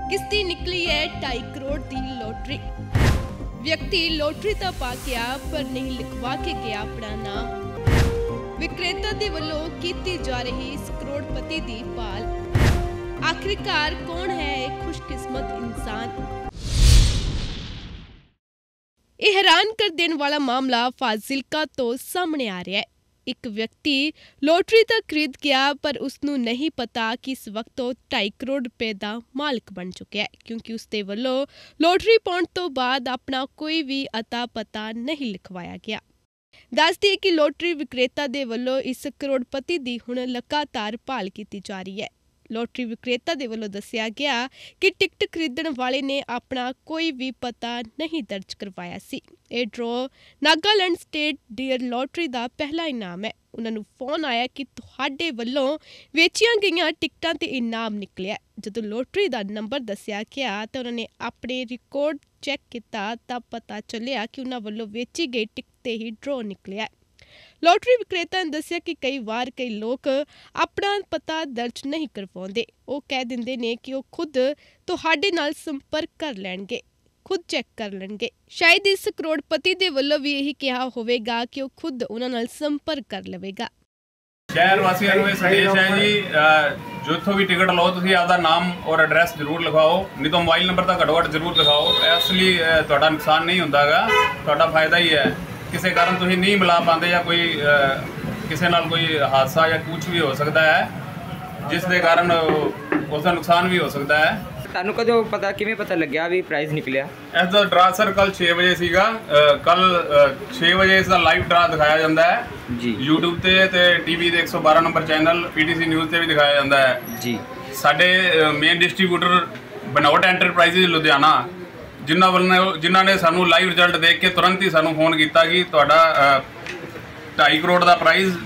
किसदी निकली है 2.5 करोड़ की लॉटरी। व्यक्ति लॉटरी तो पा गया पर नहीं लिखवा के गया अपना नाम। विक्रेता दे वल्लों कीती जा रही इस करोड़पति दी भाल। आखिरकार कौन है एक खुशकिस्मत इंसान। यह हैरान कर देने वाला मामला फाजिलका तो सामने आ रहा है। एक व्यक्ति लोटरी तो खरीद गया पर उसनू नहीं पता कि इस वक्त 2.5 करोड़ रुपए का मालिक बन चुका है, क्योंकि उसके वल्लों लोटरी पाउण तो बाद अपना कोई भी अता पता नहीं लिखवाया गया। दस दिए कि लोटरी विक्रेता दे वल्लों इस करोड़पति की हुण लगातार भाल की जा रही है। लोटरी विक्रेता दे वल्लों दस्सिया गया कि टिकट खरीदण वाले ने अपना कोई भी पता नहीं दर्ज करवाया सी। ये draw Nagaland state dear lottery का पहला इनाम है। उन्होंने फोन आया कि तुहाडे वल्लों वेचियां गईयां टिकटां ते इनाम निकलिया। जदों लोटरी का नंबर दस्सिया गया तो उन्होंने अपने रिकॉर्ड चैक किया तो पता चलिया कि उन्होंने वल्लों वेची गई टिकट ते ही ड्रॉ निकलिया। लॉटरी विक्रेता ने दस्सिया कि कई लोग अपना पता दर्ज नहीं करवाउंदे। वो कह दिंदे ने कि वो खुद तुहाडे नाल संपर्क कर लैणगे, खुद चैक कर लेंगे। शायद इस करोड़पति दे वल्लों भी यही कहा होवेगा कि वो खुद उन्हां नाल संपर्क कर लवेगा। शहर वासियों को संदेश है जी, जिथों भी टिकट लो तुसीं आपदा नाम और एड्रैस जरूर लिखाओ, नहीं तो मोबाइल नंबर तो घट्टो घट्ट जरूर लिखाओ। इस लिए तुहाडा नुकसान नहीं हुंदागा, तुहाडा फायदा ही है। किसी कारण तुसीं नहीं मिला पाते या कोई किसी नाल कोई हादसा या कुछ भी हो सकता है, जिस दे कारण उसका नुकसान भी हो सकता है। ਤੁਹਾਨੂੰ ਕਦੋਂ ਪਤਾ ਕਿਵੇਂ ਪਤਾ ਲੱਗਿਆ ਵੀ ਪ੍ਰਾਈਜ਼ ਨਿਕਲਿਆ? ਇਸ ਦਾ ਡਰਾ ਸਰ ਕੱਲ 6 ਵਜੇ ਸੀਗਾ। ਕੱਲ 6 ਵਜੇ ਇਸ ਦਾ ਲਾਈਵ ਡਰਾ ਦਿਖਾਇਆ ਜਾਂਦਾ ਹੈ ਜੀ YouTube ਤੇ ਟੀਵੀ ਦੇ 112 ਨੰਬਰ ਚੈਨਲ PTC ਨਿਊਜ਼ ਤੇ ਵੀ ਦਿਖਾਇਆ ਜਾਂਦਾ ਹੈ ਜੀ। ਸਾਡੇ main distributor Banaut enterprises Ludhiana ਜਿਨ੍ਹਾਂ ਨੇ ਸਾਨੂੰ ਲਾਈਵ ਰਿਜ਼ਲਟ ਦੇਖ ਕੇ ਤੁਰੰਤ ਹੀ ਸਾਨੂੰ ਫੋਨ ਕੀਤਾ ਕਿ ਤੁਹਾਡਾ 2.5 ਕਰੋੜ ਦਾ ਪ੍ਰਾਈਜ਼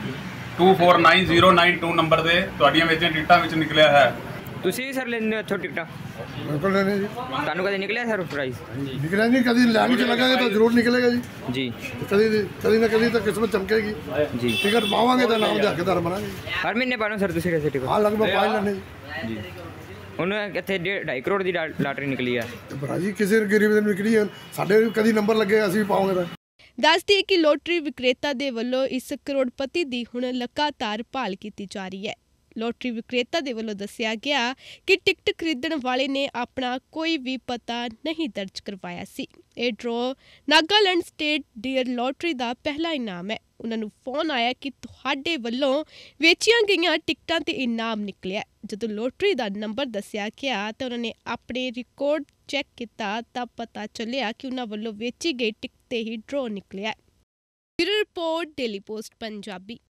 249092 ਨੰਬਰ ਤੇ ਤੁਹਾਡੀਆਂ ਵੇਚੀਆਂ ਟਿਕਟਾਂ ਵਿੱਚ ਨਿਕਲਿਆ ਹੈ। ਤੁਸੀਂ ਵੀ ਸਰ ਲੈਂਦੇ ਹੋ ਇੱਥੋਂ ਟਿਕਟਾਂ? बिल्कुल लेने जी। ਤੁਹਾਨੂੰ ਕਦੇ ਨਿਕਲਿਆ ਸਰ ਪ੍ਰਾਈਜ਼? निकला नहीं, कभी लाइन च लगाएंगे तो जरूर निकलेगा जी। जी कभी ना कभी तो किस्मत चमकेगी जी। टिकट पावांगे तो नाम के हकदार बनाएंगे। ਹਰ ਮਹੀਨੇ ਪਾਉਣਾ ਸਰ ਤੁਸੀਂ ਵੈਸੇ ਟਿਕਟ? हाँ लगभग 5 लेने ਜੀ। ਹੁਣ ਇੱਥੇ 2.5 ਕਰੋੜ ਦੀ ਲਾਟਰੀ ਨਿਕਲੀ ਆ भरा जी। किसी गरीब दिन निकली है, साढ़े कभी नंबर लगे असं भी पाओगे तो। दस दिए कि लोटरी विक्रेता दे वल्लों इस करोड़पति की हुण लगातार भाल की जा रही है। लोटरी विक्रेता दे वल्लों दस्सिया गया कि टिकट खरीदण वाले ने अपना कोई भी पता नहीं दर्ज करवाया सी। ये draw Nagaland state dear lottery का पहला इनाम है। उन्होंने फोन आया कि तुहाडे वल्लों वेचियां गईयां टिकटां ते इनाम निकलिया। जदों लोटरी का नंबर दस्सिया गया तो उन्होंने अपने रिकॉर्ड चैक किया तो पता चलिया कि उन्हां वल्लों वेची गई टिकट ते ही ड्रॉ निकलिया। Bureau report, daily post Punjabi.